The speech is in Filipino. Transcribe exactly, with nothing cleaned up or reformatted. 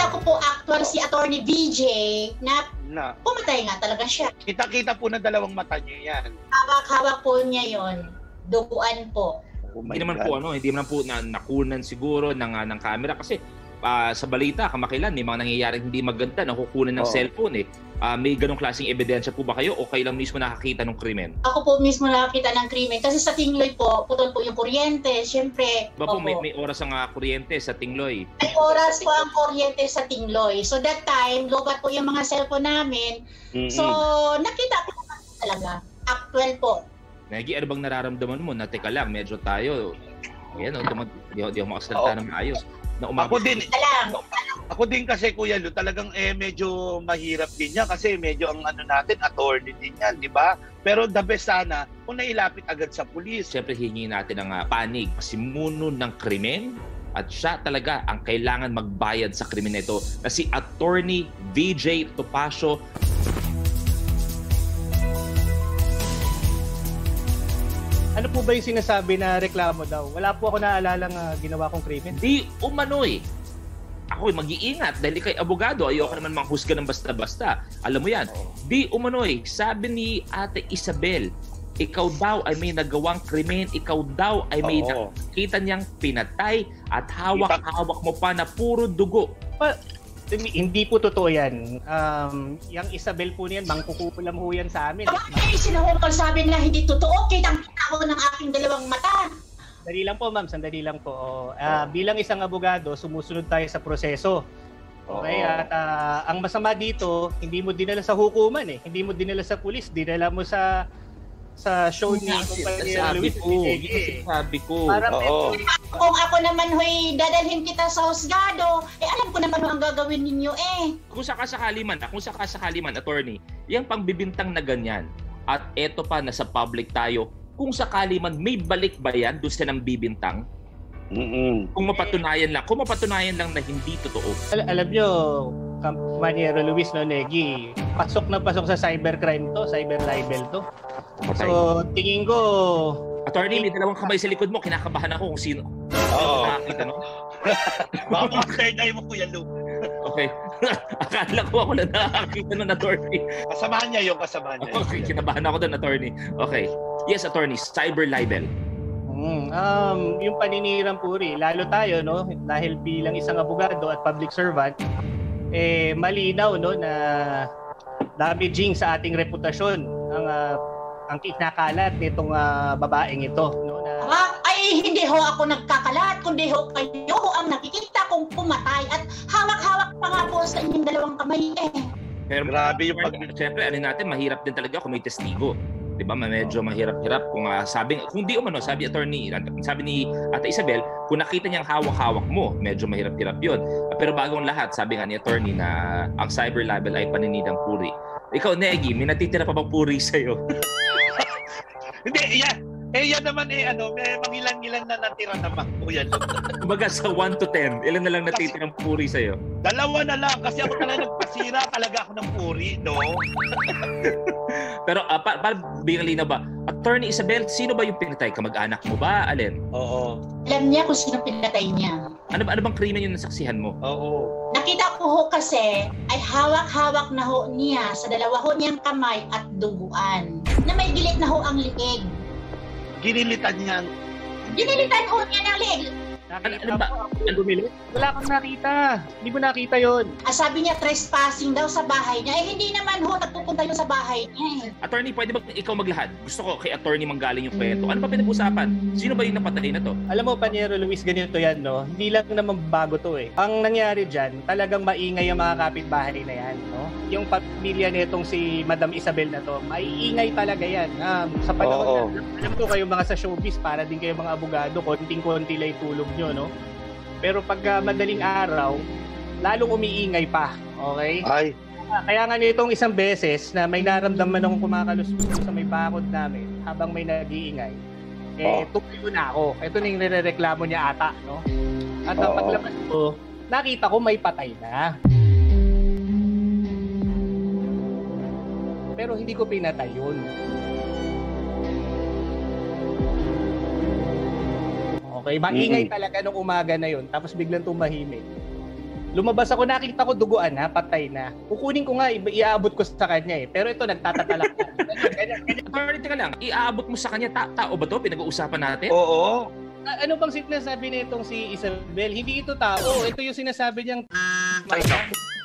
nakita ko po actual si Attorney V J na, na pumatay nga talaga siya. Kita-kita po na dalawang mata niya yan. Hawak-hawak po niya yon, duguan po. Oh hindi naman God. po ano, hindi naman po na, nakunan siguro ng uh, ng camera kasi uh, sa balita kamakilan may mga nangyayaring hindi maganda na kukunan ng oh. cellphone eh. Uh, may ganong klaseng ebidensya po ba kayo o kayo lang mismo nakakita ng krimen? Ako po mismo nakakita ng krimen kasi sa Tingloy po, putol po yung kuryente, syempre. Ba po, may, may oras ang uh, kuryente sa Tingloy? May oras po ang kuryente sa Tingloy. So that time, lobat po yung mga cellphone namin. Mm-hmm. So nakita ko talaga, actual po. Nagi, ano bang nararamdaman mo na teka lang, medyo tayo, yan o, di ako makasalita ng maayos. Na ako din, ako din kasi Kuya Lu, talagang eh medyo mahirap din niya kasi medyo ang ano natin, attorney din yan, di ba? Pero the best sana kung nailapit agad sa pulis. Siyempre hihingi natin ang uh, panig, pasimuno ng krimen at siya talaga ang kailangan magbayad sa krimen nito na si Attorney V J Topacio. Ano po ba yung sinasabi na reklamo daw? Wala po ako naalalang uh, ginawa kong krimen. Di umano'y. Ako'y mag-iingat dahil kay abogado, ayoko naman manghusga ng basta-basta. Alam mo yan. Di umano'y, sabi ni Ate Isabel, ikaw daw ay may nagawang krimen, ikaw daw ay may Oo. nakita niyang pinatay at hawak-hawak mo pa na puro dugo. Pa, hindi po totoo yan. Um, yung Isabel po niyan, mangkukulam ho yan sa amin. Bakit sinahukal sa amin na hindi totoo? Kitang-kita ko ng aking dalawang mata. Sandali lang po, ma'am. Sandali lang po. Uh, bilang isang abogado, sumusunod tayo sa proseso. Okay? Oo. At uh, ang masama dito, hindi mo dinala sa hukuman eh. Hindi mo dinala sa pulis. Dinala mo sa sa show ni Kumpanya Luis. Sabi ko. Oo. Kung ako naman ho'y dadalhin kita sa husgado, eh alam ko naman ang gagawin ninyo eh. Kung sakasakali man, kung sakasakali man, attorney, yung pangbibintang na ganyan, at eto pa, nasa public tayo, kung sakali man, may balik ba yan doon sa nang bibintang? Mm-mm. Kung mapatunayan lang, kung mapatunayan lang na hindi totoo. Al- alam nyo, Kampanyero Luis, no, Negi, pasok na pasok sa cybercrime to, cyber libel to. Okay. So, tingin ko... Attorney, may dalawang kamay sa likod mo, kinakabahan ako kung sino. Oo. Nakakita, no? Baka mga third eye mo, Kuya Lu. Okay. Akala ko ako lang nakakita ng attorney. Kasamahan niya yung kasamahan niya. Okay, kinabahan ako doon, attorney. Okay. Yes, attorney, cyber libel. Mm, um, yung paninirang puri, lalo tayo, no, dahil bilang isang abogado at public servant, eh malinaw, no, na damaging sa ating reputasyon ang uh, ang kinakalat nitong uh, babaeng ito, no, na Ah, ay hindi ho ako nagkakalat, kundi ho kayo ho ang nakikita kong pumatay at hawak-hawak pa nga po sa inyong dalawang kamay eh. Pero grabe yung pag... Siyempre, ano natin, mahirap din talaga kung may testigo. Di ba? Medyo mahirap-hirap kung uh, sabi, kung di umano, sabi attorney, sabi ni Ate Isabel, kung nakita niyang hawak-hawak mo, medyo mahirap-hirap yun. Pero bagong lahat, sabi nga ni attorney na ang cyber libel ay paninidang puri. Ikaw, Negi, may natitira pa bang puri sa'yo? Hindi, yan. Eh, yan naman eh, ano, may mangilan-ilan na natira naman, Kuya Lu. Kumbaga sa one to ten, ilan na lang natitirang puri sa'yo? Dalawa na lang, kasi ako talaga nagpasira talaga ako ng puri, no? Pero uh, para pa, bigyan lina ba, Attorney Isabel, sino ba yung pinatay? Kamag-anak mo ba? Alin? Oo. Alam niya kung sino pinatay niya. Ano ba ano bang krimen yung nasaksihan mo? Oo. Nakita ko ho kasi ay hawak-hawak na ho niya sa dalawa ho niyang kamay at duguan na may gilit na ho ang liig. Ginilitan niya. Ginilitan ho niya ng liig. nakita Ano ba? mo ako bumili. Wala kang nakita. Hindi mo nakita yon. Ah, sabi niya trespassing daw sa bahay niya. Eh hindi naman ho nagpupunta yun sa bahay niya eh. Attorney, pwede ba ikaw maglahad? Gusto ko kay attorney manggaling yung kwento. Ano ba pinag-usapan? Sino ba yung napatay na to? Alam mo, Panyero Luis, ganito yan, no? Hindi lang naman bago to eh. Ang nangyari dyan, talagang maingay ang mga kapitbahay na yan, no? Yung pamilya nitong si Madam Isabel na to, maiingay talaga yan. Um, sa panahon na, alam ko kayo mga sa showbiz, para din kayo mga abogado, konting-konti lang tulog nyo, no? Pero pag uh, madaling araw, lalong umiingay pa, okay? Ay. Kaya nga nitong isang beses na may naramdaman akong kumakalusot sa may bakod namin habang may nag-iingay, eh, oh. tumayo na ako. Ito na yung nirereklamo niya ata, no? At ang oh. paglabas ko, nakita ko may patay na. Pero hindi ko pinatay yun. Okay, maingay talaga nung umaga na yun, tapos biglang tumahimik. Lumabas ako, nakita ko duguan ha, patay na. Kukunin ko nga, i- iaabot ko sa kanya eh. Pero ito, nagtatatalak na. Ganyan, ganyan. Attorney, teka lang, iaabot mo sa kanya, ta- tao ba to? Pinag-uusapan natin? Oo. A- ano bang sinasabi nitong si Isabel? Hindi ito tao. Ito yung sinasabi niyang... Ay,